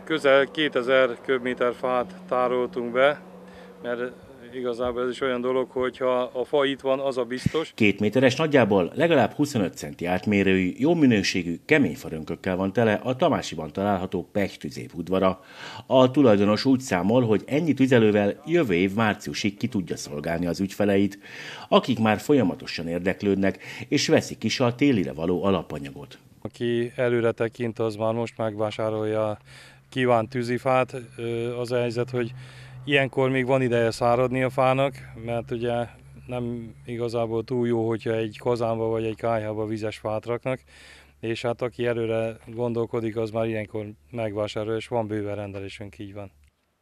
Közel 2000 köbméter fát tároltunk be, mert igazából ez is olyan dolog, hogy ha a fa itt van, az a biztos. 2 méteres, nagyjából legalább 25 centi átmérőjű, jó minőségű, kemény farönkökkel van tele a Tamásiban található Pech tüzép udvara. A tulajdonos úgy számol, hogy ennyi tüzelővel jövő év márciusig ki tudja szolgálni az ügyfeleit, akik már folyamatosan érdeklődnek, és veszik is a télire való alapanyagot. Aki előre tekint, az már most megvásárolja a kívánt tűzifát. Az a helyzet, hogy ilyenkor még van ideje száradni a fának, mert ugye nem igazából túl jó, hogyha egy kazánba vagy egy kályhába vizes fát raknak, és hát aki előre gondolkodik, az már ilyenkor megvásárol, és van bőven rendelésünk, így van.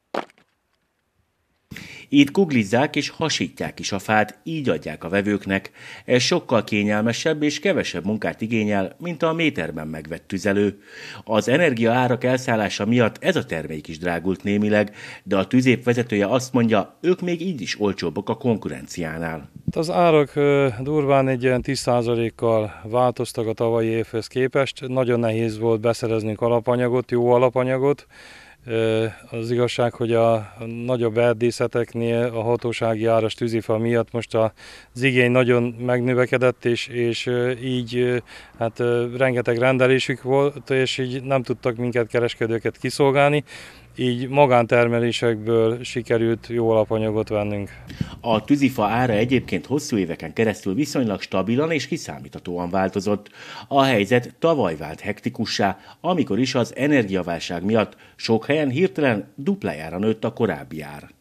Itt kuglizzák és hasítják is a fát, így adják a vevőknek. Ez sokkal kényelmesebb és kevesebb munkát igényel, mint a méterben megvett tüzelő. Az energiaárak elszállása miatt ez a termék is drágult némileg, de a tüzép vezetője azt mondja, ők még így is olcsóbbak a konkurenciánál. Az árak durván egy ilyen 10%-kal változtak a tavalyi évhez képest. Nagyon nehéz volt beszereznünk alapanyagot, jó alapanyagot. Az igazság, hogy a nagyobb erdészeteknél a hatósági áras tűzifa miatt most az igény nagyon megnövekedett, és így hát rengeteg rendelésük volt, és így nem tudtak minket kereskedőket kiszolgálni, így magántermelésekből sikerült jó alapanyagot vennünk. A tűzifa ára egyébként hosszú éveken keresztül viszonylag stabilan és kiszámíthatóan változott. A helyzet tavaly vált hektikussá, amikor is az energiaválság miatt sok helyen hirtelen duplájára nőtt a korábbi ár.